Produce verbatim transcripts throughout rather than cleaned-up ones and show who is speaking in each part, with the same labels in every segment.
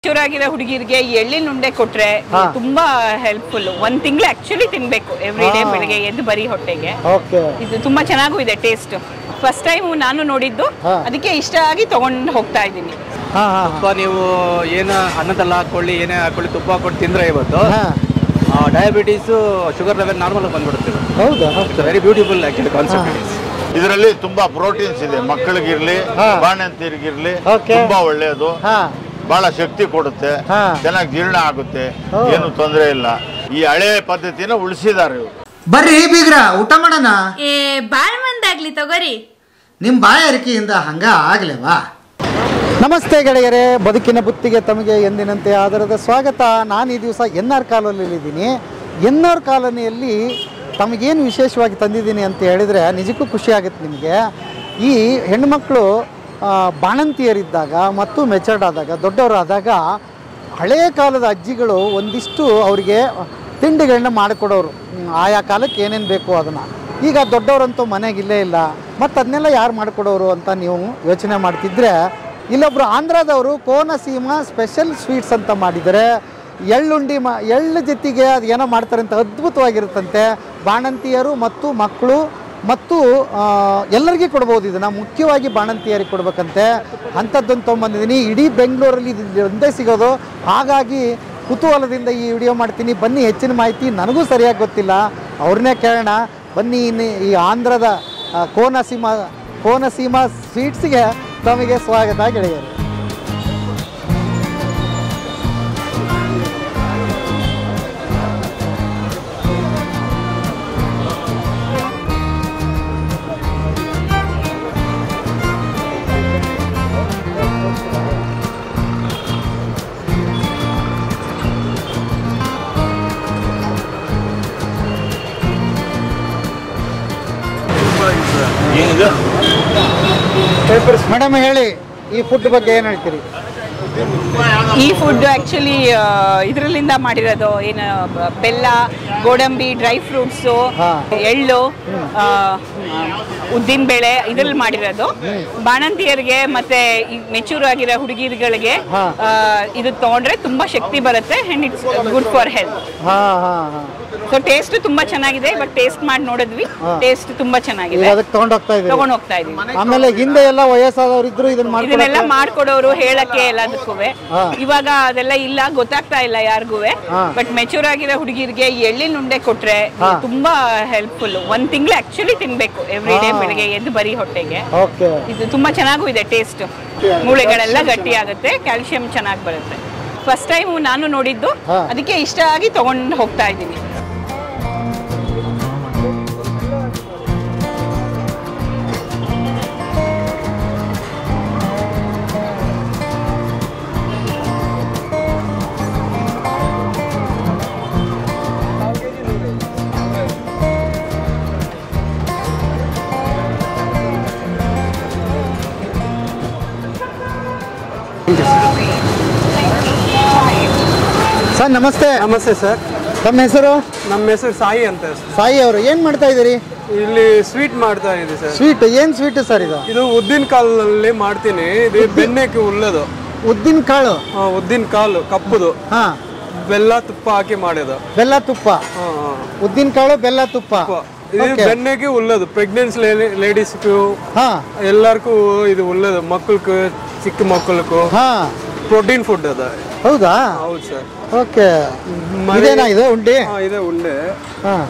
Speaker 1: Mature ಆಗಿರೋ ಹುಡುಗಿರಿಗೆ ಎಳ್ಳಿನ ಉಂಡೆ ಕೊಟ್ರೆ ತುಂಬಾ ಹೆಲ್ಪ್ಫುಲ್. ಒಂದ್ ತಿಂಗಳು ಆಕ್ಚುಲಿ ತಿನ್ಬೇಕು ಎವ್ರಿ ಡೇ ಬೆಳಿಗ್ಗೆ ಎದ್ದು ಬರೀ ಹೊಟ್ಟೆಗೆ. ಇದು ತುಂಬಾ ಚೆನ್ನಾಗೂ ಇದೆ ಟೇಸ್ಟ್. ಫಸ್ಟ್ ಟೈಮ್ ನಾನು ನೋಡಿದ್ದು, ಅದಕ್ಕೆ ಇಷ್ಟ ಆಗಿ ತಗೊಂಡು ಹೋಗ್ತಾ ಇದ್ದೀನಿ.
Speaker 2: ತುಪ್ಪ ನೀವು ಏನು ಅನ್ನದಲ್ಲ ಹಾಕೊಳ್ಳಿ, ಏನೇ ಹಾಕೊಳ್ಳಿ, ತುಪ್ಪ ಹಾಕೊಂಡು ತಿಂದ್ರೆ ಇವತ್ತು ಡಯಾಬಿಟೀಸು ಶುಗರ್ ಲೆವೆಲ್ ನಾರ್ಮಲ್ ಬಂದ್ಬಿಡುತ್ತೆ.
Speaker 3: ಹೌದಾ?
Speaker 2: Very beautiful actually concept.
Speaker 4: ಇದರಲ್ಲಿ ತುಂಬಾ ಪ್ರೋಟೀನ್ಸ್ ಇದೆ. ಮಕ್ಕಳಿಗಿರ್ಲಿ ಬಾಣಂತಿಯರಿಗಿರ್ಲಿ ತುಂಬಾ ಒಳ್ಳೆಯದು. ಬಹಳ ಶಕ್ತಿ ಕೊಡುತ್ತೆ, ಚೆನ್ನಾಗಿ ಜೀರ್ಣ ಆಗುತ್ತೆ, ಏನು ತೊಂದರೆ ಇಲ್ಲ. ಈ ಹಳೆ ಪದ್ಧತಿನ ಉಳಿಸಿದ್ದಾರೆ ಇವರು.
Speaker 3: ಬರ್ರಿ ಬೀಗ್ರ ಊಟ ಮಾಡೋಣ.
Speaker 5: ಏ ಬಾಳ್ ಮಂದಾಗ್ಲಿ ತಗೋರಿ.
Speaker 3: ನಿಮ್ ಬಾಯಾರಿಕೆಯಿಂದ ಹಂಗ ಆಗ್ಲೇವಾ? ನಮಸ್ತೆ ಗೆಳೆಯರೇ, ಬದುಕಿನ ಬುತ್ತಿಗೆ ತಮಗೆ ಎಂದಿನಂತೆ ಆಧಾರದ ಸ್ವಾಗತ. ನಾನು ಈ ದಿವಸ ಎನ್ ಆರ್ ಕಾಲೋನಿಯಲ್ಲಿದ್ದೀನಿ. ಎನ್ ಆರ್ ಕಾಲೋನಿಯಲ್ಲಿ ತಮಗೇನು ವಿಶೇಷವಾಗಿ ತಂದಿದ್ದೀನಿ ಅಂತ ಹೇಳಿದರೆ ನಿಜಕ್ಕೂ ಖುಷಿ ಆಗುತ್ತೆ ನಿಮಗೆ. ಈ ಹೆಣ್ಣುಮಕ್ಕಳು ಬಾಣಂತಿಯರಿದ್ದಾಗ ಮತ್ತು ಮೆಚರ್ಡ್ ಆದಾಗ, ದೊಡ್ಡವರಾದಾಗ ಹಳೆಯ ಕಾಲದ ಅಜ್ಜಿಗಳು ಒಂದಿಷ್ಟು ಅವರಿಗೆ ತಿಂಡಿಗಳನ್ನ ಮಾಡಿಕೊಡೋರು. ಆಯಾ ಕಾಲಕ್ಕೆ ಏನೇನು ಬೇಕು ಅದನ್ನು. ಈಗ ದೊಡ್ಡವರಂತೂ ಮನೆಗಿಲ್ಲೇ ಇಲ್ಲ, ಮತ್ತು ಅದನ್ನೆಲ್ಲ ಯಾರು ಮಾಡಿಕೊಡೋರು ಅಂತ ನೀವು ಯೋಚನೆ ಮಾಡ್ತಿದ್ರೆ, ಇಲ್ಲೊಬ್ಬರು ಆಂಧ್ರದವರು ಕೋನಸೀಮಾ ಸ್ಪೆಷಲ್ ಸ್ವೀಟ್ಸ್ ಅಂತ ಮಾಡಿದ್ದಾರೆ. ಎಳ್ಳುಂಡಿ ಮಾ ಎಳ್ಳು ಜೊತೆಗೆ ಅದು ಏನೋ ಮಾಡ್ತಾರೆ ಅಂತ ಅದ್ಭುತವಾಗಿರುತ್ತಂತೆ. ಬಾಣಂತಿಯರು ಮತ್ತು ಮಕ್ಕಳು ಮತ್ತು ಎಲ್ಲರಿಗೂ ಕೊಡ್ಬೋದು ಇದನ್ನು. ಮುಖ್ಯವಾಗಿ ಬಾಣಂತಿಯರಿಗೆ ಕೊಡ್ಬೇಕಂತೆ. ಅಂಥದ್ದನ್ನು ತೊಗೊಂಬಂದಿದ್ದೀನಿ. ಇಡೀ ಬೆಂಗಳೂರಲ್ಲಿ ಇದು ಒಂದೇ ಸಿಗೋದು. ಹಾಗಾಗಿ ಕುತೂಹಲದಿಂದ ಈ ವಿಡಿಯೋ ಮಾಡ್ತೀನಿ. ಬನ್ನಿ, ಹೆಚ್ಚಿನ ಮಾಹಿತಿ ನನಗೂ ಸರಿಯಾಗಿ ಗೊತ್ತಿಲ್ಲ, ಅವ್ರನ್ನೇ ಕೇಳೋಣ. ಬನ್ನಿ, ಇನ್ನು ಈ ಆಂಧ್ರದ ಕೋನಸೀಮಾ ಕೋನಸೀಮಾ ಸ್ವೀಟ್ಸ್ಗೆ ತಮಗೆ ಸ್ವಾಗತ ಗೆಳೆಯರು. ಮೇಡಮ್ ಹೇಳಿ, ಈ ಫುಡ್ ಬಗ್ಗೆ ಏನು ಹೇಳ್ತೀರಿ?
Speaker 1: ಈ ಫುಡ್ ಆಕ್ಚುಲಿ ಇದರಲ್ಲಿಂದ ಮಾಡಿರೋದು. ಏನು ಬೆಲ್ಲ, ಗೋಡಂಬಿ, ಡ್ರೈ ಫ್ರೂಟ್ಸು, ಎಳ್ಳು, ಉದ್ದಿನ ಬೇಳೆ ಇದ್ರಲ್ಲಿ ಮಾಡಿರೋದು. ಬಾಣಂತಿಯರಿಗೆ ಮತ್ತೆ ಮೆಚೂರ್ ಆಗಿರೋ ಹುಡುಗಿಗಳಿಗೆ ಇದು ತಗೊಂಡ್ರೆ ತುಂಬಾ ಶಕ್ತಿ ಬರುತ್ತೆ. And it's good for health. So taste ತುಂಬಾ ಚೆನ್ನಾಗಿದೆ. ಇವಾಗ ಟೇಸ್ಟ್ ಮಾಡಿ ನೋಡಿದ್ವಿ, ಟೇಸ್ಟ್ ತುಂಬಾ ಚೆನ್ನಾಗಿದೆ.
Speaker 3: ಅದಕ್ಕೆ ತಗೊಂಡು ಹೋಗ್ತಾ ಇದ್ದೀವಿ
Speaker 1: ತಗೊಂಡು ಹೋಗ್ತಾ ಇದೀವಿ.
Speaker 3: ಆಮೇಲೆ ಹಿಂದೆ ಎಲ್ಲ ವಯಸ್ಸಾದವರು ಇದ್ರು ಇದನ್ನ
Speaker 1: ಇದನ್ನೆಲ್ಲ ಮಾಡ್ಕೊಡೋರು ಹೇಳಕ್ಕೆ ಎಲ್ಲದಕ್ಕೂ. ಇವಾಗ ಅದೆಲ್ಲ ಇಲ್ಲ, ಗೊತ್ತಾಗ್ತಾ ಇಲ್ಲ ಯಾರಿಗೂ. ಬಟ್ ಮೆಚೂರ್ ಆಗಿರೋ ಹುಡುಗಿರಿಗೆ ಎಳ್ಳಿನ ಉಂಡೆ ಕೊಟ್ರೆ ತುಂಬಾ ಹೆಲ್ಪ್ಫುಲ್. ಒಂದ್ ತಿಂಗಳು ಆಕ್ಚುಲಿ ತಿನ್ಬೇಕು ಎವ್ರಿ ಡೇ ಬೆಳಿಗ್ಗೆ ಎದ್ದು ಬರೀ ಹೊಟ್ಟೆಗೆ. ಇದು ತುಂಬಾ ಚೆನ್ನಾಗೂ ಇದೆ ಟೇಸ್ಟ್. ಮೂಳೆಗಳೆಲ್ಲ ಗಟ್ಟಿ ಆಗುತ್ತೆ, ಕ್ಯಾಲ್ಸಿಯಂ ಚೆನ್ನಾಗಿ ಬರುತ್ತೆ. ಫಸ್ಟ್ ಟೈಮ್ ನಾನು ನೋಡಿದ್ದು, ಅದಕ್ಕೆ ಇಷ್ಟ ಆಗಿ ತಗೊಂಡು ಹೋಗ್ತಾ ಇದ್ದೀನಿ.
Speaker 3: ಸರ್ ನಮಸ್ತೆ.
Speaker 6: ನಮಸ್ತೆ ಸರ್.
Speaker 3: ನಮ್ಮ ಹೆಸರು?
Speaker 6: ನಮ್ಮ ಹೆಸರು ಸಾಯಿ ಅಂತ.
Speaker 3: ಸಾಯಿ ಅವರು ಏನು ಮಾಡ್ತಾ ಇದ್ದೀರಿ?
Speaker 6: ಇಲ್ಲಿ ಸ್ವೀಟ್ ಮಾಡ್ತಾ ಇದ್ದೀವಿ ಸರ್.
Speaker 3: ಸ್ವೀಟ್ ಏನು ಸ್ವೀಟ್ ಸರ್ ಇದು?
Speaker 6: ಇದು ಉದ್ದಿನ ಕಾಲಲ್ಲಿ ಮಾಡ್ತೀನಿ. ಇದು ಬೆಣ್ಣೆಗೆ ಉಳ್ಳದು.
Speaker 3: ಉದ್ದಿನ ಕಾಳು?
Speaker 6: ಉದ್ದಿನ ಕಾಲು ಕಪ್ಪುದು. ಹಾ, ಬೆಲ್ಲ ತುಪ್ಪ ಹಾಕಿ ಮಾಡೋದು.
Speaker 3: ಬೆಲ್ಲ ತುಪ್ಪ, ಉದ್ದಿನ ಕಾಳು, ಬೆಲ್ಲ ತುಪ್ಪ.
Speaker 6: ಇದು ಬೆಣ್ಣೆಗೆ ಉಳ್ಳದು. ಪ್ರೆಗ್ನೆನ್ಸಿ ಲೇಡೀಸ್ಗೂ ಎಲ್ಲರಿಗೂ ಇದು ಉಳ್ಳದು. ಮಕ್ಕಳಿಗೂ, ಚಿಕ್ಕ ಮಕ್ಕಳಿಗೂ ಪ್ರೋಟೀನ್ ಫುಡ್ ಅದ.
Speaker 3: ಹೌದಾ?
Speaker 6: ಹೌದು ಸರ್.
Speaker 3: ಓಕೆ. ಇದೇನಾ ಇದು ಉಂಡೆ?
Speaker 6: ಇದೆ ಉಂಡೆ.
Speaker 3: ಹಾಂ,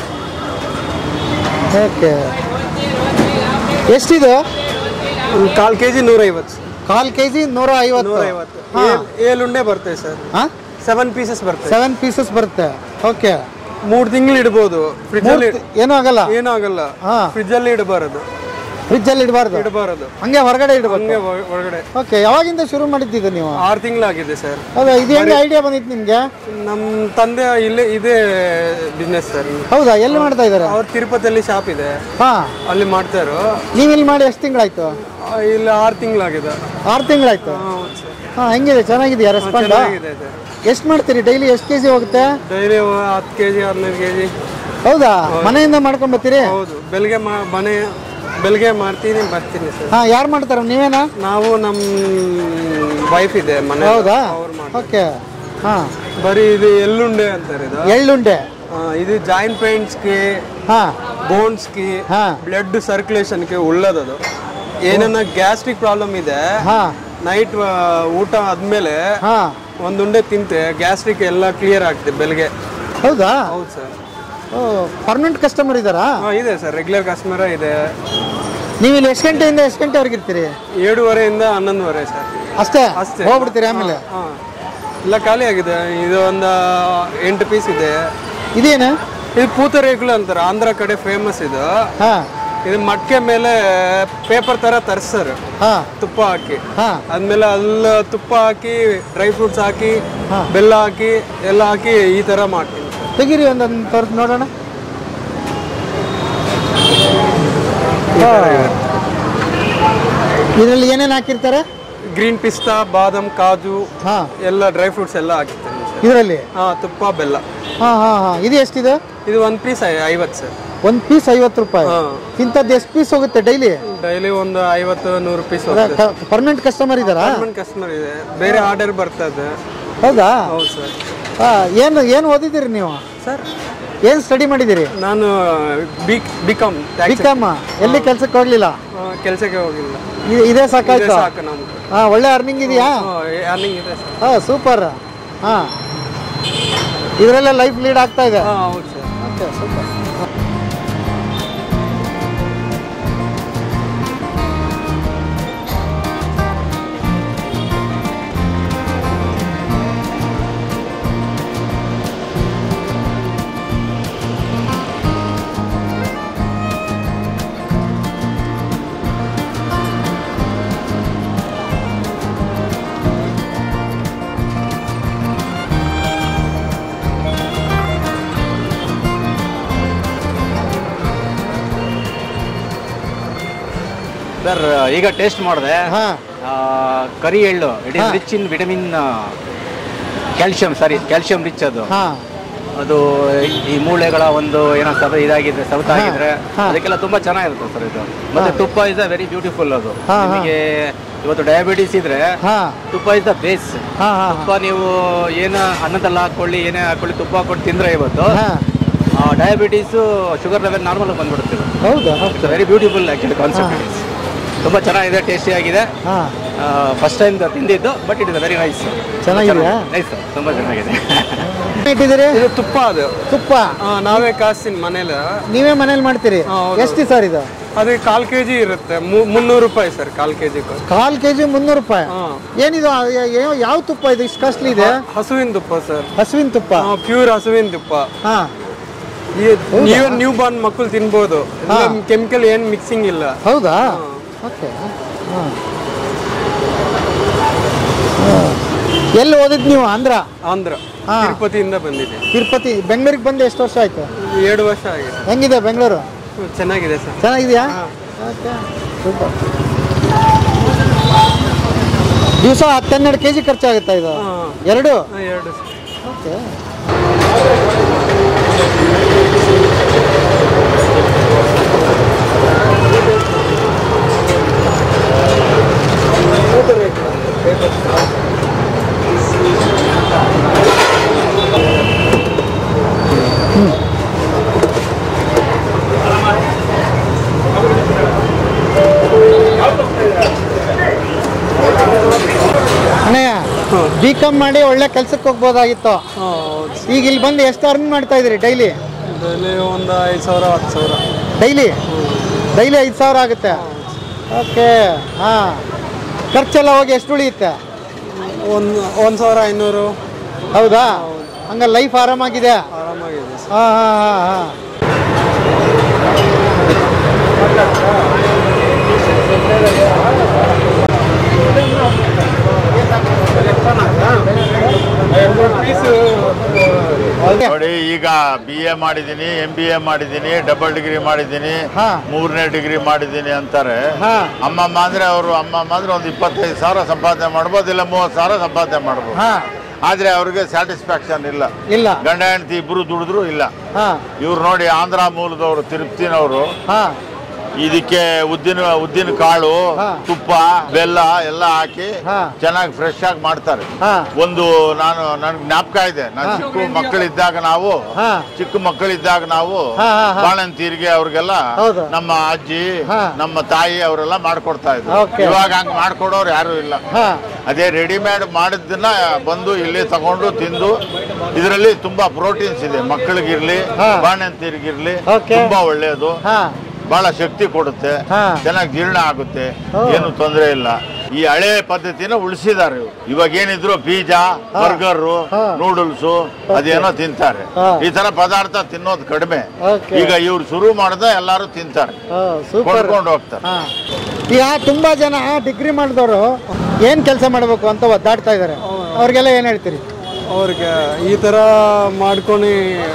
Speaker 3: ಓಕೆ. ಎಷ್ಟಿದು?
Speaker 6: ಒಂದು ಕಾಲು ಕೆ ಜಿ ನೂರ ಐವತ್ತು.
Speaker 3: ಕಾಲು ಕೆ ಜಿ ನೂರ ಐವತ್ತು.
Speaker 6: ನೂರ ಐವತ್ತು. ಏಳು ಉಂಡೆ ಬರ್ತದೆ ಸರ್. ಹಾಂ, ಸೆವೆನ್ ಪೀಸಸ್ ಬರ್ತದೆ.
Speaker 3: ಸೆವೆನ್ ಪೀಸಸ್ ಬರುತ್ತೆ. ಓಕೆ.
Speaker 6: ಮೂರು ತಿಂಗಳು ಇಡ್ಬೋದು. ಫ್ರಿಜ್ ಅಲ್ಲಿ
Speaker 3: ಏನೂ ಆಗಲ್ಲ?
Speaker 6: ಏನೂ ಆಗಲ್ಲ. ಫ್ರಿಜ್ ಅಲ್ಲಿ ಇಡಬಾರದು.
Speaker 3: ಫ್ರಿಜ್ ಅಲ್ಲಿ ಇಡಬಾರ್ದು?
Speaker 6: ಇಡಬಾರದು,
Speaker 3: ಹಂಗೆ ಹೊರಗಡೆ ಇಡಬೇಕು.
Speaker 6: ಹಂಗೆ ಹೊರಗಡೆ.
Speaker 3: ಓಕೆ. ಯಾವಾಗಿಂದ ಶುರು ಮಾಡಿದ್ದು ನೀವು?
Speaker 6: ಆರು ತಿಂಗಳಾಗಿದೆ ಸರ್.
Speaker 3: ಹೌದಾ? ಇದು ಹೆಂಗೆ ಐಡಿಯಾ ಬಂದಿತ್ತು ನಿಮಗೆ?
Speaker 6: ನಮ್ಮ ತಂದೆ ಇಲ್ಲೇ ಇದೇ ಬಿಸ್ನೆಸ್ ಸರ್.
Speaker 3: ಹೌದಾ? ಎಲ್ಲಿ ಮಾಡ್ತಾ ಇದ್ದಾರೆ?
Speaker 6: ಅವ್ರು ತಿರುಪತಿಯಲ್ಲಿ ಶಾಪ್ ಇದೆ.
Speaker 3: ಹಾ,
Speaker 6: ಅಲ್ಲಿ ಮಾಡ್ತಾರೋ.
Speaker 3: ನೀವು ಇಲ್ಲಿ ಮಾಡಿ ಎಷ್ಟು ತಿಂಗಳಾಯ್ತು?
Speaker 6: ಇಲ್ಲ, ಆರು ತಿಂಗಳಾಗಿದೆ.
Speaker 3: ಆರು ತಿಂಗಳಾಯ್ತು. ಹಾ, ಹೆಂಗಿದೆ? ಚೆನ್ನಾಗಿದೆಯಾ ರೆಸ್ಪಾನ್ಸ್? ಎಷ್ಟು ಮಾಡ್ತೀರಿ ಡೈಲಿ? ಎಷ್ಟು ಕೆಜಿ ಹೋಗುತ್ತೆ
Speaker 6: ಡೈಲಿ? ಹತ್ತು ಕೆಜಿ ಹದಿನೈದು ಕೆಜಿ.
Speaker 3: ಹೌದಾ? ಮನೆಯಿಂದ ಮಾಡ್ಕೊಂಡ್ ಬರ್ತೀರಿ?
Speaker 6: ಹೌದು, ಬೆಳಿಗ್ಗೆ ಮನೆ ಬೆಳಿಗ್ಗೆ ಮಾಡ್ತೀನಿ ಬರ್ತೀನಿ ಸರ್.
Speaker 3: ಹಾ, ಯಾರು ಮಾಡ್ತಾರ, ನೀವೇನಾ?
Speaker 6: ನಾವು ನಮ್ಮ ವೈಫ್ ಇದೆ ಮನೆ.
Speaker 3: ಹೌದಾ? ಓಕೆ. ಹಾ,
Speaker 6: ಬರೀ ಇದು ಎಳ್ಳುಂಡೆ ಅಂತಾರೆ. ಇದು
Speaker 3: ಎಳ್ಳುಂಡೆ.
Speaker 6: ಇದು ಜಾಯಿಂಟ್ ಪೇನ್ಸ್ಗೆ, ಬೋನ್ಸ್ಗೆ, ಬ್ಲಡ್ ಸರ್ಕ್ಯುಲೇಷನ್ಗೆ ಒಳ್ಳೇದದು. ಏನನ್ನ ಗ್ಯಾಸ್ಟ್ರಿಕ್ ಪ್ರಾಬ್ಲಮ್ ಇದೆ, ನೈಟ್ ಊಟ ಆದ್ಮೇಲೆ ಒಂದುಂಡೆ ತಿಂತೆ ಗ್ಯಾಸ್ಟ್ರಿಕ್ ಎಲ್ಲ ಕ್ಲಿಯರ್ ಆಗ್ತದೆ ಬೆಳಗ್ಗೆ.
Speaker 3: ಹೌದಾ?
Speaker 6: ಹೌದು ಸರ್.
Speaker 3: ಪರ್ಮನೆಂಟ್ ಕಸ್ಟಮರ್ ಇದ್ದಾರಾ?
Speaker 6: ಇದೆ ಸರ್, ರೆಗ್ಯುಲರ್ ಕಸ್ಟಮರ್ ಇದೆ.
Speaker 3: ನೀವು ಇಲ್ಲಿ ಎಷ್ಟು ಗಂಟೆಯಿಂದ ಎಷ್ಟು ಗಂಟೆವರೆಗೆ ಇರ್ತೀರಿ?
Speaker 6: ಏಳುವರೆಯಿಂದ ಹನ್ನೊಂದುವರೆ ಸರ್.
Speaker 3: ಅಷ್ಟೇ ಅಷ್ಟೇ ಹೋಗ್ಬಿಡ್ತೀರಿ ಆಮೇಲೆ?
Speaker 6: ಇಲ್ಲ, ಖಾಲಿ ಆಗಿದೆ. ಇದು ಒಂದು ಎಂಟು ಪೀಸ್ ಇದೆ.
Speaker 3: ಇದೇನು?
Speaker 6: ಇದು ಪೂತರೇಗುಳು ಅಂತಾರೆ, ಆಂಧ್ರ ಕಡೆ ಫೇಮಸ್ ಇದು. ಇದು ಮಟ್ಕೆ ಮೇಲೆ ಪೇಪರ್ ತರ ತರಿಸ್ತಾರೆ ತುಪ್ಪ ಹಾಕಿ. ಆದ್ಮೇಲೆ ಅಲ್ಲಿ ತುಪ್ಪ ಹಾಕಿ, ಡ್ರೈ ಫ್ರೂಟ್ಸ್ ಹಾಕಿ, ಬೆಲ್ಲ ಹಾಕಿ ಎಲ್ಲ ಹಾಕಿ ಈ ತರ ಮಾಡ್ತೀನಿ.
Speaker 3: ತೆಗೀರಿ ಒಂದೊಂದು ತೋರ್ಸಿ ನೋಡೋಣ. ಇದರಲ್ಲಿ ಏನೇನು ಹಾಕಿರ್ತಾರೆ?
Speaker 6: ಗ್ರೀನ್ ಪಿಸ್ತಾ, ಬಾದಾಮ್, ಕಾಜು ಎಲ್ಲ ಡ್ರೈ ಫ್ರೂಟ್ಸ್ ಎಲ್ಲ ಹಾಕಿರ್ತಾರೆ
Speaker 3: ಇದರಲ್ಲಿ.
Speaker 6: ಹಾ, ತುಪ್ಪ, ಬೆಲ್ಲ.
Speaker 3: ಹಾ ಹಾ ಹಾ ಇದು ಎಷ್ಟಿದೆ?
Speaker 6: ಇದು ಒಂದ್ ಪೀಸ್ ಐವತ್ತು ಸರ್.
Speaker 3: ಒಂದ್ ಪೀಸ್ ಐವತ್ತು ರೂಪಾಯಿ. ಇಂಥದ್ದು ಎಷ್ಟು ಪೀಸ್ ಹೋಗುತ್ತೆ ಡೈಲಿ?
Speaker 6: ಡೈಲಿ ಒಂದು ಐವತ್ತು ನೂರು ಪೀಸ್.
Speaker 3: ಪರ್ಮನೆಂಟ್ ಕಸ್ಟಮರ್ ಇದಾರಾ?
Speaker 6: ಪರ್ಮನೆಂಟ್ ಕಸ್ಟಮರ್ ಇದೆ, ಬೇರೆ ಆರ್ಡರ್ ಬರ್ತದೆ.
Speaker 3: ಹೌದಾ?
Speaker 6: ಹೌದು ಸರ್.
Speaker 3: ಏನು ಏನು ಓದಿದ್ದೀರಿ ನೀವು
Speaker 6: ಸರ್?
Speaker 3: ಏನು ಸ್ಟಡಿ ಮಾಡಿದ್ದೀರಿ?
Speaker 6: ನಾನು ಬಿ ಬಿಕಾಮ್.
Speaker 3: ಬಿಕಾಮ್. ಎಲ್ಲಿ ಕೆಲಸಕ್ಕೆ ಹೋಗ್ಲಿಲ್ಲ?
Speaker 6: ಕೆಲಸಕ್ಕೆ ಹೋಗಿಲ್ಲ.
Speaker 3: ಇದೇ ಸಾಕಾಯ್ತು?
Speaker 6: ಸಾಕು ನಮ್ಗೆ.
Speaker 3: ಹಾ, ಒಳ್ಳೆ ಅರ್ನಿಂಗ್ ಇದೆಯಾ?
Speaker 6: ಅರ್ನಿಂಗ್ ಇದೆ.
Speaker 3: ಹಾ, ಸೂಪರ್. ಹಾ, ಇದರಲ್ಲೇ ಲೈಫ್ ಲೀಡ್ ಆಗ್ತಾ ಇದೆ.
Speaker 6: ಹೌದು ಸರ್.
Speaker 3: Okay, super.
Speaker 2: ಸರ್, ಈಗ ಟೇಸ್ಟ್ ಮಾಡಿದೆ. ಕರಿ ಎಳ್ಳು, it is rich in vitamin calcium. Sorry, calcium rich ಅದು. ಅದು ಈ ಮೂಳೆಗಳ ಒಂದು ಏನೋ ಸಬ ಇದಾಗಿದ್ರೆ ಸಬತ ಆಗಿದ್ರೆ ಅದಕ್ಕೆಲ್ಲ ತುಂಬಾ ಚೆನ್ನಾಗಿರುತ್ತೆ ಸರ್ ಇದು. ಮತ್ತೆ ತುಪ್ಪ ಇಸ್ ಅ ವೆರಿ ಬ್ಯೂಟಿಫುಲ್. ಅದು ನಿಮಗೆ ಇವತ್ತು ಡಯಾಬಿಟಿಸ್ ಇದ್ರೆ ತುಪ್ಪ ಇಸ್ ದ ಬೇಸ್. ತುಪ್ಪ ನೀವು ಏನು ಅನ್ನದಲ್ಲ ಹಾಕೊಳ್ಳಿ, ಏನೇ ಹಾಕೊಳ್ಳಿ, ತುಪ್ಪ ಹಾಕೊಂಡು ತಿಂದ್ರೆ ಇವತ್ತು ಡಯಾಬಿಟೀಸ್, ಶುಗರ್ ಲೆವೆಲ್ ನಾರ್ಮಲ್ ಬಂದ್ಬಿಡುತ್ತೆ.
Speaker 3: ಹೌದಾ?
Speaker 2: It's very beautiful actually concept. ತುಂಬ ಚೆನ್ನಾಗಿದೆ, ಟೇಸ್ಟಿ ಆಗಿದೆ. ಫಸ್ಟ್ ಟೈಮ್ ತಿಂದಿದ್ದು, but it is very nice.
Speaker 3: ಚೆನ್ನಾಗಿದೆಯಾ?
Speaker 2: ನೈಸ್, ತುಂಬ ಚೆನ್ನಾಗಿದೆ.
Speaker 3: ಇಟ್ಟಿದ್ದೀರಿ?
Speaker 6: ಇದು ತುಪ್ಪ. ಅದು
Speaker 3: ತುಪ್ಪ
Speaker 6: ನಾವೇ ಕಾಸ್ತೀನಿ ಮನೇಲಿ.
Speaker 3: ನೀವೇ ಮನೇಲಿ ಮಾಡ್ತೀರಿ? ಎಷ್ಟು ಸರ್ ಇದು?
Speaker 6: ಅದು ಕಾಲ್ ಕೆಜಿ ಇರುತ್ತೆ, ಮುನ್ನೂರು ರೂಪಾಯಿ ಸರ್. ಕಾಲ್ ಕೆಜಿ
Speaker 3: ಕಾಲ್ ಕೆಜಿ ಮುನ್ನೂರು ರೂಪಾಯಿ. ಏನಿದು? ಯಾವ ತುಪ್ಪ ಇದು ಇಷ್ಟು ಕಾಸ್ಟ್ಲಿ ಇದೆ?
Speaker 6: ಹಸುವಿನ ತುಪ್ಪ ಸರ್.
Speaker 3: ಹಸುವಿನ ತುಪ್ಪ,
Speaker 6: ಪ್ಯೂರ್ ಹಸುವಿನ ತುಪ್ಪ. ನೀವು ನ್ಯೂ ಬಾರ್ನ್ ಮಕ್ಕಳು ತಿನ್ಬೋದು, ಕೆಮಿಕಲ್ ಏನ್ ಮಿಕ್ಸಿಂಗ್ ಇಲ್ಲ.
Speaker 3: ಹೌದಾ? ಓಕೆ. ಎಲ್ಲಿ ಓದಿದ್ ನೀವು? ಆಂಧ್ರ?
Speaker 6: ಆಂಧ್ರ, ತಿರುಪತಿಯಿಂದ ಬಂದಿದೆ.
Speaker 3: ತಿರುಪತಿ. ಬೆಂಗಳೂರಿಗೆ ಬಂದು ಎಷ್ಟು ವರ್ಷ ಆಯ್ತು?
Speaker 6: ಎರಡು ವರ್ಷ ಆಗಿದೆ.
Speaker 3: ಹೆಂಗಿದೆ ಬೆಂಗಳೂರು?
Speaker 6: ಚೆನ್ನಾಗಿದೆ ಸರ್.
Speaker 3: ಚೆನ್ನಾಗಿದೆಯಾ? Okay, super. ದಿವಸ ಹತ್ತೆರಡು ಕೆ ಜಿ ಖರ್ಚಾಗುತ್ತಾ ಇದು? ಎರಡು
Speaker 6: ಎರಡು
Speaker 3: ಓಕೆ. ಅಣ್ಣಯ್ಯ, ಬಿ ಕಾಮ್ ಮಾಡಿ ಒಳ್ಳೆ ಕೆಲ್ಸಕ್ಕೆ ಹೋಗ್ಬೋದಾಗಿತ್ತು. ಈಗ ಇಲ್ಲಿ ಬಂದು ಎಷ್ಟು ಅರ್ನ್ ಮಾಡ್ತಾ ಇದ್ರಿ ಡೈಲಿ?
Speaker 6: ಡೈಲಿ ಒಂದು ಐದು ಸಾವಿರ ಹತ್ತು ಸಾವಿರ
Speaker 3: ಡೈಲಿ. ಡೈಲಿ ಐದು ಸಾವಿರ ಆಗುತ್ತೆ. ಓಕೆ. ಹಾಂ, ಖರ್ಚೆಲ್ಲ ಹೋಗಿ ಎಷ್ಟು ಉಳಿಯುತ್ತೆ?
Speaker 6: ಒಂದು ಒಂದು ಸಾವಿರ ಐನೂರು.
Speaker 3: ಹೌದಾ? ಹಂಗ ಲೈಫ್ ಆರಾಮಾಗಿದೆ?
Speaker 6: ಆರಾಮಾಗಿದೆ.
Speaker 3: ಹಾಂ ಹಾಂ ಹಾಂ ಹಾಂ.
Speaker 4: ನೋಡಿ, ಈಗ ಬಿ ಎ ಮಾಡಿದ್ದೀನಿ, ಎಂ ಬಿ ಎ ಮಾಡಿದ್ದೀನಿ, ಡಬಲ್ ಡಿಗ್ರಿ ಮಾಡಿದ್ದೀನಿ, ಮೂರನೇ ಡಿಗ್ರಿ ಮಾಡಿದ್ದೀನಿ ಅಂತಾರೆ. ಅಮ್ಮಮ್ಮ ಅಂದ್ರೆ ಅವರು ಅಮ್ಮಮ್ಮ ಅಂದ್ರೆ ಒಂದು ಇಪ್ಪತ್ತೈದು ಸಾವಿರ ಸಂಪಾದನೆ ಮಾಡ್ಬೋದು, ಇಲ್ಲ ಮೂವತ್ತು ಸಾವಿರ ಸಂಪಾದನೆ ಮಾಡ್ಬೋದು. ಆದ್ರೆ ಅವ್ರಿಗೆ ಸ್ಯಾಟಿಸ್ಫ್ಯಾಕ್ಷನ್ ಇಲ್ಲ.
Speaker 3: ಇಲ್ಲ.
Speaker 4: ಗಂಡ ಹೆಂಡತಿ ಇಬ್ರು ದುಡಿದ್ರು ಇಲ್ಲ. ಇವ್ರು ನೋಡಿ, ಆಂಧ್ರ ಮೂಲದವರು, ತಿರುಪತಿನವರು, ಇದಕ್ಕೆ ಉದ್ದಿನ ಉದ್ದಿನ ಕಾಳು, ತುಪ್ಪ, ಬೆಲ್ಲ ಎಲ್ಲ ಹಾಕಿ ಚೆನ್ನಾಗಿ ಫ್ರೆಶ್ ಆಗಿ ಮಾಡ್ತಾರೆ. ಒಂದು ನಾನು ನನ್ಗೆ ಜ್ಞಾಪಕ ಇದೆ, ನಾನು ಚಿಕ್ಕ ಮಕ್ಕಳಿದ್ದಾಗ ನಾವು ಚಿಕ್ಕ ಮಕ್ಕಳಿದ್ದಾಗ ನಾವು ಬಾಣಂತೀರಿಗೆ ಅವ್ರಿಗೆಲ್ಲ ನಮ್ಮ ಅಜ್ಜಿ ನಮ್ಮ ತಾಯಿ ಅವರೆಲ್ಲ ಮಾಡ್ಕೊಡ್ತಾ ಇದ್ರು. ಇವಾಗ ಹಂಗ್ ಮಾಡ್ಕೊಡೋರು ಯಾರು ಇಲ್ಲ. ಅದೇ ರೆಡಿಮೇಡ್ ಮಾಡಿದ್ದನ್ನ ಬಂದು ಇಲ್ಲಿ ತಗೊಂಡು ತಿಂದು, ಇದರಲ್ಲಿ ತುಂಬಾ ಪ್ರೋಟೀನ್ಸ್ ಇದೆ. ಮಕ್ಕಳಿಗಿರ್ಲಿ ಬಾಣಂತೀರಿಗಿರ್ಲಿ ತುಂಬಾ ಒಳ್ಳೆಯದು, ಬಹಳ ಶಕ್ತಿ ಕೊಡುತ್ತೆ, ಚೆನ್ನಾಗಿ ಜೀರ್ಣ ಆಗುತ್ತೆ, ಏನು ತೊಂದರೆ ಇಲ್ಲ. ಈ ಹಳೆ ಪದ್ಧತಿನ ಉಳಿಸಿದ್ದಾರೆ. ಇವಾಗ ಏನಿದ್ರು ಪಿಜ್ಜಾ, ಬರ್ಗರ್, ನೂಡಲ್ಸ್ ಅದೇನೋ ತಿಂತಾರೆ. ಈ ತರ ಪದಾರ್ಥ ತಿನ್ನೋದು ಕಡಿಮೆ. ಈಗ ಇವ್ರು ಶುರು ಮಾಡಿದ ಎಲ್ಲಾರು ತಿಂತಾರೆ, ಕೊಂಡ್ಕೊಂಡು ಹೋಗ್ತಾರೆ.
Speaker 3: ಈಗ ತುಂಬಾ ಜನ ಡಿಗ್ರಿ ಮಾಡಿದವರು ಏನ್ ಕೆಲಸ ಮಾಡ್ಬೇಕು ಅಂತ ಒದ್ದಾಡ್ತಾ ಇದಾರೆ, ಅವ್ರಿಗೆಲ್ಲ ಏನ್ ಹೇಳ್ತೀರಿ?
Speaker 6: ಅವ್ರಿಗೆ ಈ ತರ ಮಾಡ್ಕೊಂಡು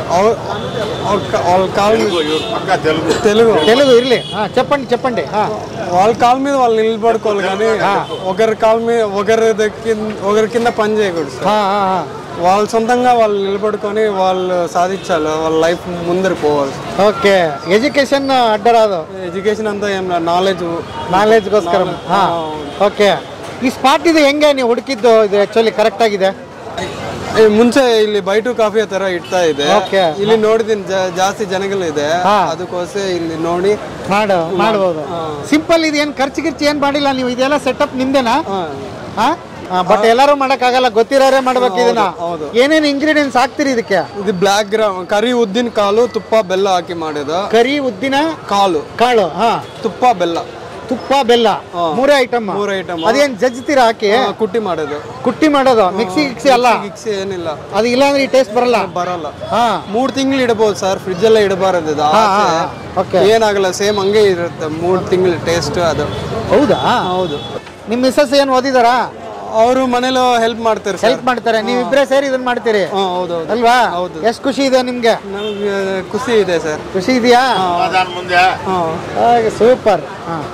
Speaker 6: తెలుగు
Speaker 3: తెలుగు ఇర్లే చెప్పండి చెప్పండి
Speaker 6: వాళ్ళ కాళ్ళ మీద వాళ్ళు నిలబడుకోవాలి, కానీ ఒకరి కాళ్ళ మీద ఒకరి ఒకరి కింద పని చేయకూడదు. వాళ్ళు సొంతంగా వాళ్ళు నిలబడుకొని వాళ్ళు సాధించాలి, వాళ్ళ లైఫ్ ముందరికి పోవాలి.
Speaker 3: ఓకే, ఎడ్యుకేషన్ అడ్డరాదు,
Speaker 6: ఎడ్యుకేషన్ అంతా ఏం ನಾಲೆಜ್
Speaker 3: ನಾಲೆಜ್ಗೋಸ್ಕರ. ಓಕೆ, ಈ ಸ್ಪಾಟ್ ಇದು ಹೆಂಗೆ ನೀವು ಹುಡುಕಿದ್ದು? ಇದು ಆಕ್ಚುಲಿ ಕರೆಕ್ಟ್ ಆಗಿದೆ.
Speaker 6: ಮುಂಚೆ ಇಲ್ಲಿ ಬೈಟು ಕಾಫಿ ತರ ಇಡ್ತಾ ಇದೆ, ಇಲ್ಲಿ ನೋಡಿದೀನಿ ಜಾಸ್ತಿ ಜನಗಳು ಇದೆ, ಅದಕ್ಕೋಸ್ಕರ ಇಲ್ಲಿ ನೋಡಿ
Speaker 3: ಮಾಡಬಹುದು. ಸಿಂಪಲ್ ಇದು, ಏನ್ ಖರ್ಚು ಗಿರ್ಚು ಏನ್ ಮಾಡಿಲ್ಲ ನೀವು? ಇದೆಲ್ಲ ಸೆಟಪ್ ನಿಮ್ದೇನಾ? ಬಟ್ ಎಲ್ಲಾರು ಮಾಡಕ್ ಆಗಲ್ಲ, ಗೊತ್ತಿರೋರೇ ಮಾಡ್ಬೇಕು ಇದನ್ನ. ಏನೇನ್ ಇಂಗ್ರೀಡಿಯೆಂಟ್ಸ್ ಹಾಕ್ತಿರಿ ಇದಕ್ಕೆ?
Speaker 6: ಇದು ಬ್ಲಾಕ್ ಗ್ರಾಮ್ ಕರಿ ಉದ್ದಿನ ಕಾಳು, ತುಪ್ಪ, ಬೆಲ್ಲ ಹಾಕಿ ಮಾಡಿದ.
Speaker 3: ಕರಿ ಉದ್ದಿನ
Speaker 6: ಕಾಳು
Speaker 3: ಕಾಳು ಹಾ
Speaker 6: ತುಪ್ಪ, ಬೆಲ್ಲ.
Speaker 3: ತುಪ್ಪ, ಬೆಲ್ಲ, ಮೂರೇ ಐಟಮ್.
Speaker 6: ಮೂರೇ ಐಟಮ್.
Speaker 3: ಅದೇನ್ ಜಜ್ತೀರಾ ಹಾಕಿ?
Speaker 6: ಕುಟ್ಟಿ ಮಾಡೋದು.
Speaker 3: ಕುಟ್ಟಿ ಮಾಡೋದು, ಮಿಕ್ಸಿ ಗಿಕ್ಸಿ ಅಲ್ಲ?
Speaker 6: ಮಿಕ್ಸಿ ಏನಿಲ್ಲ,
Speaker 3: ಅದು ಇಲ್ಲ ಅಂದ್ರೆ ಈ ಟೇಸ್ಟ್ ಬರಲ್ಲ.
Speaker 6: ಬರಲ್ಲ. ಮೂರ್ ತಿಂಗಳು ಇಡಬಹುದು ಸರ್, ಫ್ರಿಜ್ ಎಲ್ಲ ಇಡಬಾರದು. ಏನಾಗಲ್ಲ, ಸೇಮ್ ಹಂಗೆ ಇರುತ್ತೆ ಮೂರ್ ತಿಂಗಳು ಟೇಸ್ಟ್ ಅದು.
Speaker 3: ಹೌದಾ?
Speaker 6: ಹೌದು.
Speaker 3: ನಿಮ್ ಮಿಸ್ಸಸ್ ಏನ್ ಓದಿದಾರಾ?
Speaker 6: ಅವರು ಮನೇಲಿ ಹೆಲ್ಪ್ ಮಾಡ್ತಾರೆ.
Speaker 3: ಹೆಲ್ಪ್ ಮಾಡ್ತಾರೆ, ನೀವಿಬ್ರೇ ಸೇರಿ ಇದನ್ನ ಮಾಡ್ತೀರಿ ಅಲ್ವಾ? ಎಷ್ಟು ಖುಷಿ ಇದೆ ನಿಮ್ಗೆ?
Speaker 6: ನಮ್ಗೆ ಖುಷಿ ಇದೆ ಸರ್.
Speaker 3: ಖುಷಿ ಇದೆಯಾ? ಸೂಪರ್.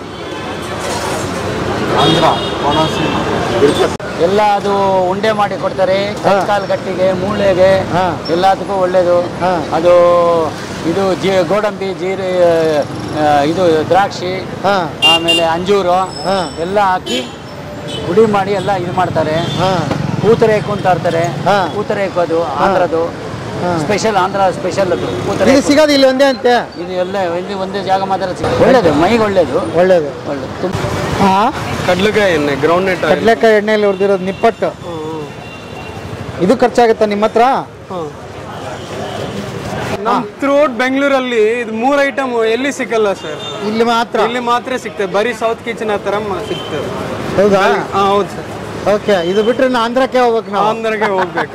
Speaker 7: ಎಲ್ಲ ಅದು ಉಂಡೆ ಮಾಡಿ ಕೊಡ್ತಾರೆ, ಕೈಕಾಲು ಗಟ್ಟಿಗೆ, ಮೂಳೆಗೆ, ಎಲ್ಲದಕ್ಕೂ ಒಳ್ಳೇದು. ಅದು ಇದು ಜೀ ಗೋಡಂಬಿ, ಜೀರಿ, ಇದು ದ್ರಾಕ್ಷಿ, ಆಮೇಲೆ ಅಂಜೂರು ಎಲ್ಲ ಹಾಕಿ ಪುಡಿ ಮಾಡಿ ಎಲ್ಲ ಇದು ಮಾಡ್ತಾರೆ. ಪೂತರೇಕು ಅಂತ ಇರ್ತಾರೆ, ಪೂತರೇಕು ಅದು ಆಂಧ್ರದು ಸ್ಪೆಷಲ್, ಆಂಧ್ರ ಸ್ಪೆಷಲ್ ಅದು.
Speaker 3: ಇದು ಸಿಗೋದು ಇಲ್ಲಿ ಒಂದೇ ಅಂತೆ?
Speaker 7: ಇದು ಎಲ್ಲ ಇಲ್ಲಿ ಒಂದೇ ಜಾಗ ಮಾತ್ರ ಸಿಗೋದು. ಒಳ್ಳೇದು, ಮೈಗೆ ಒಳ್ಳೇದು.
Speaker 3: ಒಳ್ಳೇದು
Speaker 7: ಒಳ್ಳೇದು.
Speaker 6: ಕಡ್ಲೆಕಾಯಿ ಎಣ್ಣೆ, ಗ್ರೌಂಡ್ ನಟ್
Speaker 3: ಕಡ್ಲೆಕಾಯಿ ಎಣ್ಣೆಯಲ್ಲಿ ಹುರಿದಿರೋದು ನಿಪ್ಪಟ್ಟು. ಇದು ಖರ್ಚಾಗುತ್ತಾ ನಿಮ್ಮ ಹತ್ರ?
Speaker 6: ನಮ್ ಥ್ರೂಔಟ್ ಬೆಂಗಳೂರಲ್ಲಿ ಇದು ಮೂರ್ ಐಟಮ್ ಎಲ್ಲಿ ಸಿಗಲ್ಲ ಸರ್,
Speaker 3: ಇಲ್ಲಿ ಮಾತ್ರ. ಇಲ್ಲಿ
Speaker 6: ಮಾತ್ರ ಸಿಗ್ತದೆ, ಬರೀ ಸೌತ್ ಕಿಚನ್ ತರ ಸಿಗ್ತದೆ.
Speaker 3: ಹೌದಾ?
Speaker 6: ಹೌದು ಸರ್.
Speaker 3: ಓಕೆ, ಇದು ಬಿಟ್ರೆ ಆಂಧ್ರಕ್ಕೆ ಹೋಗ್ಬೇಕು ನಾವು.
Speaker 6: ಆಂಧ್ರಕ್ಕೆ ಹೋಗ್ಬೇಕು.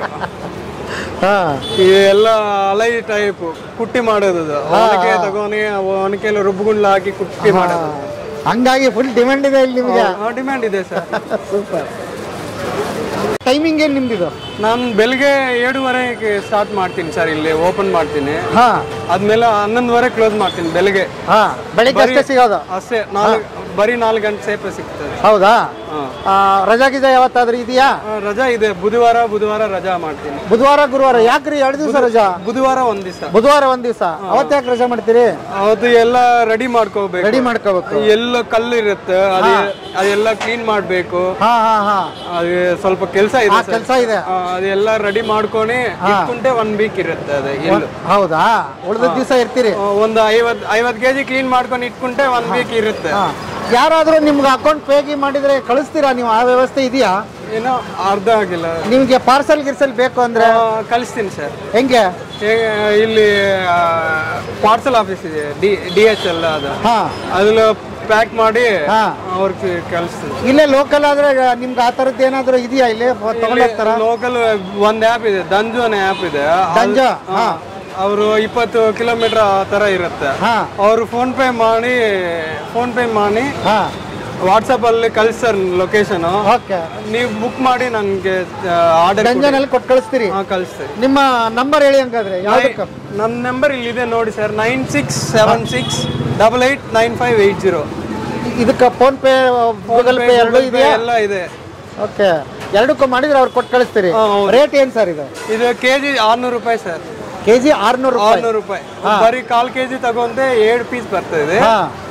Speaker 6: ಎಲ್ಲ ಅಲೈ ಟೈಪ್ ಕುಟ್ಟಿ ಮಾಡೋದು, ಒನಕೆ ತಗೋನಿ ಒನಕೆಲ್ಲ ರುಬ್ಬುಗುಂಡ್ಲ ಹಾಕಿ ಕುಟ್ಟಿ ಮಾಡೋದು.
Speaker 3: ಹಂಗಾಗಿ ಫುಲ್ ಡಿಮ್ಯಾಂಡ್ ಇದೆ ಇಲ್ಲಿ ನಿಮಗೆ?
Speaker 6: ಡಿಮ್ಯಾಂಡ್ ಇದೆ ಸರ್.
Speaker 3: ಸೂಪರ್. ಟೈಮಿಂಗ್ ಏನು ನಿಮ್ದಿದು?
Speaker 6: ನಾನು ಬೆಳಿಗ್ಗೆ ಏಳುವರೆಗೆ ಸ್ಟಾರ್ಟ್ ಮಾಡ್ತೀನಿ ಸರ್, ಇಲ್ಲಿ ಓಪನ್ ಮಾಡ್ತೀನಿ. ಆದ್ಮೇಲೆ ಹನ್ನೊಂದುವರೆ ಕ್ಲೋಸ್ ಮಾಡ್ತೀನಿ ಬೆಳಿಗ್ಗೆ.
Speaker 3: ಬೆಳಿಗ್ಗೆ ಅಷ್ಟೇ ಸಿಗೋದು?
Speaker 6: ಅಷ್ಟೇ, ನಾಲ್ಕು ಬರೀ ನಾಲ್ಕು ಗಂಟೆ ಸೇಪೆ ಸಿಗ್ತದೆ.
Speaker 3: ಹೌದಾ? ರಜಾ ಗಿಜಾ ಯಾವತ್ತಾದ್ರೂ ಇದೆಯಾ?
Speaker 6: ರಜಾ ಇದೆ, ಬುಧವಾರ ಬುಧವಾರ ರಜಾ ಮಾಡ್ತೀನಿ.
Speaker 3: ಬುಧವಾರ ಗುರುವಾರ ಯಾಕ್ರಿ ಎರಡು ದಿವಸ ರಜಾ?
Speaker 6: ಬುಧವಾರ ಒಂದ್ ದಿವಸ.
Speaker 3: ಬುಧವಾರ ಒಂದ್ ದಿವಸ, ಅವತ್ತು ಯಾಕೆ ರಜಾ ಮಾಡ್ತೀರಿ?
Speaker 6: ಅವತ್ತು ಎಲ್ಲ ರೆಡಿ ಮಾಡ್ಕೋಬೇಕು.
Speaker 3: ರೆಡಿ ಮಾಡ್ಕೋಬೇಕು,
Speaker 6: ಎಲ್ಲ ಕಲ್ಲು ಇರುತ್ತೆ, ಅದೆಲ್ಲ ಕ್ಲೀನ್ ಮಾಡ್ಬೇಕು. ಅದೇ ಸ್ವಲ್ಪ ಕೆಲಸ ಇದೆ.
Speaker 3: ಕೆಲಸ ಇದೆ,
Speaker 6: ಅದೆಲ್ಲ ರೆಡಿ ಮಾಡ್ಕೊಂಡು ಇಟ್ಕೊಂಡೆ ಒನ್ ವೀಕ್ ಇರುತ್ತೆ ಅದೇ.
Speaker 3: ಹೌದಾ? ಉಳಿದ ದಿವಸ ಇರ್ತೀರಿ?
Speaker 6: ಒಂದು ಐವತ್ ಐವತ್ ಕೆಜಿ ಕ್ಲೀನ್ ಮಾಡ್ಕೊಂಡು ಇಟ್ಕೊಂಡೆ ಒನ್ ವೀಕ್ ಇರುತ್ತೆ.
Speaker 3: ಯಾರಾದ್ರೂ ನಿಮ್ಗೆ ಅಕೌಂಟ್ ಪೇಗಿ ಮಾಡಿದ್ರೆ ಕಳಿಸ್ತೀರಾ ನೀವು? ಆ ವ್ಯವಸ್ಥೆ ಇದೆಯಾ?
Speaker 6: ಏನೋ ಅರ್ಧ ಆಗಿಲ್ಲ.
Speaker 3: ನಿಮ್ಗೆ ಪಾರ್ಸಲ್ ಗಿರ್ಸಲ್ ಬೇಕು ಅಂದ್ರೆ
Speaker 6: ಕಳಿಸ್ತೀನಿ ಸರ್.
Speaker 3: ಹೆಂಗೆ?
Speaker 6: ಇಲ್ಲಿ ಪಾರ್ಸಲ್ ಆಫೀಸ್ ಇದೆ, ಡಿ ಡಿ ಎಚ್ ಎಲ್, ಅದು ಅದ್ರಲ್ಲಿ ಪ್ಯಾಕ್ ಮಾಡಿ ಅವ್ರಿಗೆ ಕಳಿಸ್ತೀನಿ. ಇಲ್ಲೇ ಲೋಕಲ್ ಆದ್ರೆ ನಿಮ್ಗೆ ಆ ತರದ್ದು ಏನಾದ್ರು ಇದೆಯಾ ಇಲ್ಲಿ ತಗೊಂಡೋಗ್ತಾರ? ಲೋಕಲ್ ಒಂದ್ ಆ್ಯಪ್ ಇದೆ, ದಂಜು ಅನ್ನೋ ಆ್ಯಪ್ ಇದೆ.
Speaker 3: ದಂಜು
Speaker 6: ಅವರು ಇಪ್ಪತ್ತು ಕಿಲೋಮೀಟರ್ ಆ ತರ ಇರುತ್ತೆ. ಅವರು ಫೋನ್ ಪೇ ಮಾಡಿ ಫೋನ್ ಪೇ ಮಾಡಿ ವಾಟ್ಸಪ್ ಅಲ್ಲಿ ಕಳಿಸ್ತಾರೆ ಲೊಕೇಶನ್. ನೀವು ಬುಕ್ ಮಾಡಿ ನನಗೆ ಆರ್ಡರ್
Speaker 3: ಕೊಟ್ಟು ಕಳಿಸ್ತೀರಿ?
Speaker 6: ಕಳಿಸ್ತೀರಿ.
Speaker 3: ನಿಮ್ಮ ನಂಬರ್ ಹೇಳಿ ಹಂಗಾದ್ರೆ.
Speaker 6: ನನ್ನ ನಂಬರ್ ಇಲ್ಲಿದೆ ನೋಡಿ sir, nine six seven six double eight nine five eight zero.
Speaker 3: ಇದಕ್ಕೆ ಫೋನ್ ಪೇ, ಗೂಗಲ್ ಪೇ ಎರಡು ಇದೆಯಾ?
Speaker 6: ಎಲ್ಲ ಇದೆ.
Speaker 3: ಓಕೆ, ಎರಡಕ್ಕೂ ಮಾಡಿದ್ರೆ ಅವ್ರು ಕೊಟ್ಟು ಕಳಿಸ್ತೀರಿ. ರೇಟ್ ಏನ್ ಸರ್ ಇದು?
Speaker 6: ಇದು ಕೆಜಿ ಆರ್ನೂರು ರೂಪಾಯಿ ಸರ್.
Speaker 3: ಕೆಜಿ ಆರ್ನೂರು
Speaker 6: ಆರ್ನೂರು ರೂಪಾಯಿ. ಬರೀ ಕಾಲ್ ಕೆಜಿ ತಗೊಂಡೆ ಏಳು ಪೀಸ್ ಬರ್ತದೆ.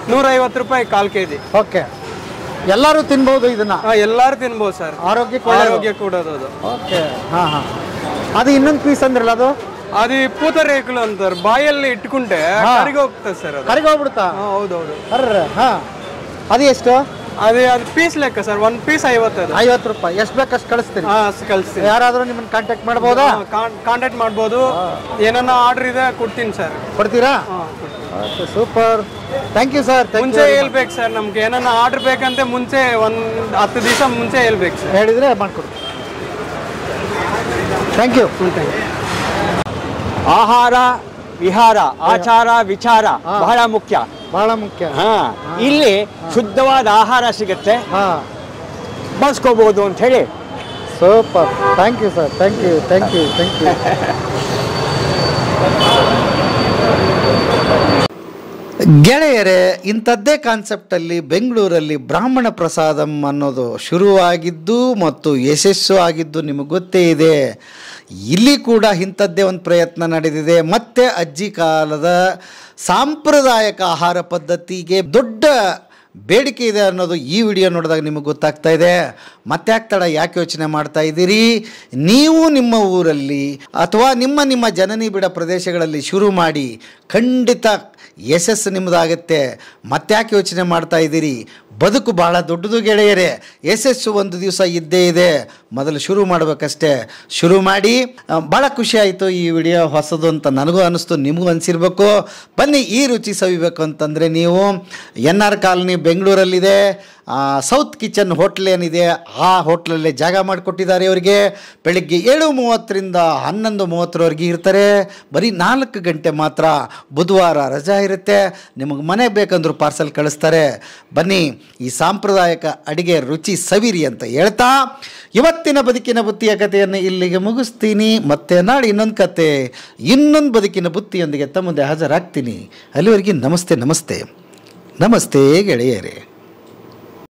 Speaker 6: ನೂರೈವತ್ತು ರೂಪಾಯಿ ಕಾಲ್ ಕೆಜಿ.
Speaker 3: ಓಕೆ, ಎಲ್ಲರೂ ತಿನ್ಬಹುದು ಇದನ್ನ?
Speaker 6: ಎಲ್ಲಾರು ತಿನ್ಬಹುದು ಸರ್,
Speaker 3: ಆರೋಗ್ಯಕ್ಕೆ
Speaker 6: ಆರೋಗ್ಯ ಕೊಡೋದು ಅದು.
Speaker 3: ಓಕೆ, ಹಾ ಹಾ. ಅದು ಇನ್ನೊಂದು ಪೀಸ್ ಅಂದ್ರಲ್ಲ, ಅದು
Speaker 6: ಅದು ಪೂತರೇಕಲು ಅಂತಾರೆ, ಬಾಯಲ್ಲಿ ಇಟ್ಕೊಂಡೆ ಕರಿಗೆ ಹೋಗ್ತದೆ ಸರ್. ಅದು
Speaker 3: ಕರಿಗೆ ಹೋಗ್ಬಿಡುತ್ತಾ?
Speaker 6: ಹೌದೌದು.
Speaker 3: ಅರ್ರ, ಹಾ. ಅದು ಎಷ್ಟು?
Speaker 6: ಅದೇ ಅದು ಪೀಸ್ ಲೆಕ್ಕ ಸರ್, ಒಂದ್ ಪೀಸ್ ಐವತ್ತು.
Speaker 3: ಐವತ್ತು ರೂಪಾಯಿ. ಎಷ್ಟು ಬೇಕಷ್ಟು ಕಳಿಸ್ತೀನಿ.
Speaker 6: ಹಾ ಕಳಿಸ್ತೀನಿ.
Speaker 3: ಯಾರಾದ್ರೂ ನಿಮ್ಮನ್ನ ಕಾಂಟ್ಯಾಕ್ಟ್ ಮಾಡ್ಬೋದಾ?
Speaker 6: ಕಾಂಟ್ಯಾಕ್ಟ್ ಮಾಡ್ಬೋದು. ಏನನ್ನ ಆರ್ಡರ್ ಇದೆ ಕೊಡ್ತೀನಿ ಸರ್.
Speaker 3: ಕೊಡ್ತೀರಾ? Super, thank you sir.
Speaker 6: ಮುಂಚೆ ಹೇಳ್ಬೇಕು ಸರ್, ನಮ್ಗೆ ಏನನ್ನ ಆರ್ಡರ್ ಬೇಕಂತ ಮುಂಚೆ ಒಂದ್ ಹತ್ತು ದಿವಸ ಮುಂಚೆ ಹೇಳ್ಬೇಕು ಸರ್.
Speaker 3: ಹೇಳಿದ್ರೆ ಮಾಡ್ಕೊಡ್ತೀನಿ. Thank you.
Speaker 8: ಆಹಾರ ವಿಹಾರ ಆಚಾರ ವಿಚಾರ ಬಹಳ ಮುಖ್ಯ,
Speaker 3: ಬಹಳ ಮುಖ್ಯ.
Speaker 8: ಹಾ, ಇಲ್ಲಿ ಶುದ್ಧವಾದ ಆಹಾರ ಸಿಗುತ್ತೆ, ಬಳಸ್ಕೋಬಹುದು ಅಂತ ಹೇಳಿ.
Speaker 3: Super, thank you sir. Thank you thank you thank you ಗೆಳೆಯರೇ, ಇಂಥದ್ದೇ ಕಾನ್ಸೆಪ್ಟಲ್ಲಿ ಬೆಂಗಳೂರಲ್ಲಿ ಬ್ರಾಹ್ಮಣ ಪ್ರಸಾದಂ ಅನ್ನೋದು ಶುರುವಾಗಿದ್ದು ಮತ್ತು ಯಶಸ್ಸು ಆಗಿದ್ದು ನಿಮಗೆ ಗೊತ್ತೇ ಇದೆ. ಇಲ್ಲಿ ಕೂಡ ಇಂಥದ್ದೇ ಒಂದು ಪ್ರಯತ್ನ ನಡೆದಿದೆ. ಮತ್ತು ಅಜ್ಜಿ ಕಾಲದ ಸಾಂಪ್ರದಾಯಿಕ ಆಹಾರ ಪದ್ಧತಿಗೆ ದೊಡ್ಡ ಬೇಡಿಕೆ ಇದೆ ಅನ್ನೋದು ಈ ವಿಡಿಯೋ ನೋಡಿದಾಗ ನಿಮಗೆ ಗೊತ್ತಾಗ್ತಾ ಇದೆ. ಮತ್ತೆ ಆಗ್ತಾಡ ಯಾಕೆ ಯೋಚನೆ ಮಾಡ್ತಾ ಇದ್ದೀರಿ? ನೀವು ನಿಮ್ಮ ಊರಲ್ಲಿ ಅಥವಾ ನಿಮ್ಮ ನಿಮ್ಮ ಜನನಿ ಬಿಡ ಪ್ರದೇಶಗಳಲ್ಲಿ ಶುರು ಮಾಡಿ, ಖಂಡಿತ ಯಶಸ್ಸು ನಿಮ್ಮದಾಗುತ್ತೆ. ಮತ್ತೆ ಯಾಕೆ ಯೋಚನೆ ಮಾಡ್ತಾ ಇದ್ದೀರಿ? ಬದುಕು ಬಹಳ ದೊಡ್ಡದು ಗೆಳೆಯರೇ. ಯಶಸ್ಸು ಒಂದು ದಿವಸ ಇದ್ದೇ ಇದೆ, ಮೊದಲು ಶುರು ಮಾಡಬೇಕಷ್ಟೇ. ಶುರು ಮಾಡಿ. ಭಾಳ ಖುಷಿ ಆಯಿತು ಈ ವಿಡಿಯೋ ಹೊಸದು ಅಂತ ನನಗೂ ಅನ್ನಿಸ್ತು, ನಿಮಗೂ ಅನಿಸಿರ್ಬೇಕು. ಬನ್ನಿ, ಈ ರುಚಿ ಸವಿಬೇಕು ಅಂತಂದರೆ ನೀವು ಎನ್ ಆರ್ ಕಾಲನಿ ಬೆಂಗಳೂರಲ್ಲಿದೆ ಸೌತ್ ಕಿಚನ್ ಹೋಟ್ಲ್ ಏನಿದೆ, ಆ ಹೋಟ್ಲಲ್ಲೇ ಜಾಗ ಮಾಡಿಕೊಟ್ಟಿದ್ದಾರೆ ಅವರಿಗೆ. ಬೆಳಿಗ್ಗೆ ಏಳು ಮೂವತ್ತರಿಂದ ಹನ್ನೊಂದು ಮೂವತ್ತರವರೆಗೆ ಇರ್ತಾರೆ. ಬರೀ ನಾಲ್ಕು ಗಂಟೆ ಮಾತ್ರ ಬುಧವಾರ ರಜಾ ಇರುತ್ತೆ. ನಿಮಗೆ ಮನೆಗೆ ಬೇಕಂದ್ರೂ ಪಾರ್ಸಲ್ ಕಳಿಸ್ತಾರೆ. ಬನ್ನಿ, ಈ ಸಾಂಪ್ರದಾಯಿಕ ಅಡಿಗೆ ರುಚಿ ಸವಿರಿ ಅಂತ ಹೇಳ್ತಾ ಇವತ್ತಿನ ಬದುಕಿನ ಬುತ್ತಿಯ ಕಥೆಯನ್ನು ಇಲ್ಲಿಗೆ ಮುಗಿಸ್ತೀನಿ. ಮತ್ತೆ ನಾಳೆ ಇನ್ನೊಂದು ಕತೆ, ಇನ್ನೊಂದು ಬದುಕಿನ ಬುತ್ತಿಯೊಂದಿಗೆ ತಮ್ಮ ಮುಂದೆ ಹಾಜರಾಗ್ತೀನಿ. ಅಲ್ಲಿವರೆಗೆ ನಮಸ್ತೆ ನಮಸ್ತೆ ನಮಸ್ತೆ ಗೆಳೆಯರೇ.